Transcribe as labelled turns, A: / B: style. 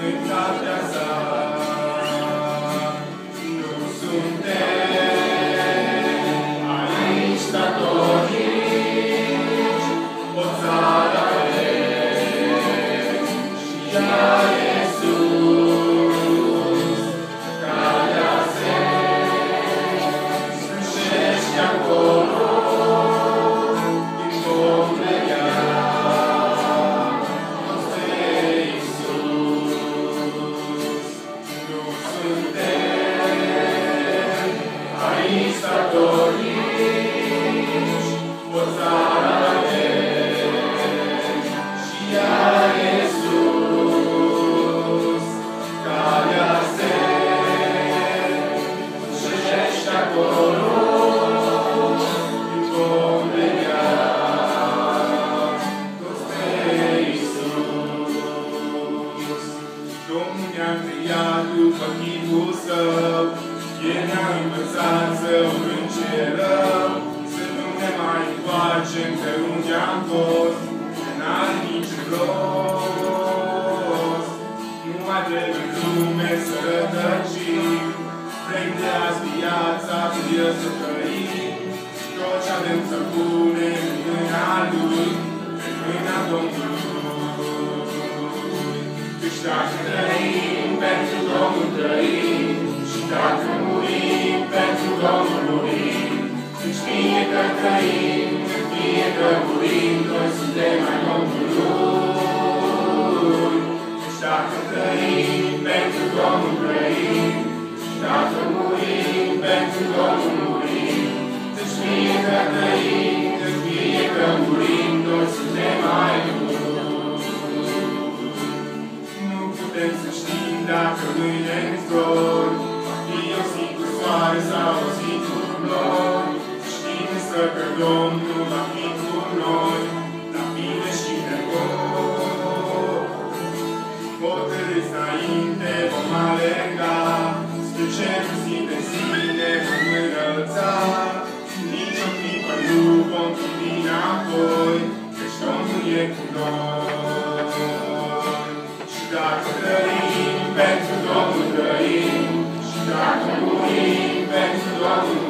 A: bunătatea sa. Nu suntem aici datorici, o țară avem și ea Iisus, calea se sfârșește acolo. Datorici, o țară avem și ea Iisus, calea se sfârșește acolo, când vom vedea toți pe Iisus. Domnul ne-a creat după chipul Său, El ne-a învățat să îl încerăm, să nu ne mai întoarcem pe unde am fost, că n-are niciun rost. Nu mai trebuie în lume să rătăcim, vrem de azi viața cu El să trăim, tot ce avem să punem în mâna Lui, în mâna Domnului. Căci dacă trăim, pentru Domnul trăim, și dacă murim, pentru Domnul murim. Căci fie că trăim, fie că murim, noi suntem ai Domnului. Căci dacă trăim, pentru Domnul trăim, și dacă murim, pentru Domnul murim. Căci fie că trăim, fie că murim, noi suntem ai Lui. Nu putem să știm dacă mâine-n zbor, o zi cu soare sau o zi cu nori. Știm însă că Domnul va fi cu noi, la bine și nevoi. Hotărâți înainte vom alerga, spre cerul zi de zile vom înălța. Nici o clipă nu vom privi înapoi, căci Domnul e cu noi. Și dacă trăim, pentru Domnul trăim, dacă murim, pentru Domnul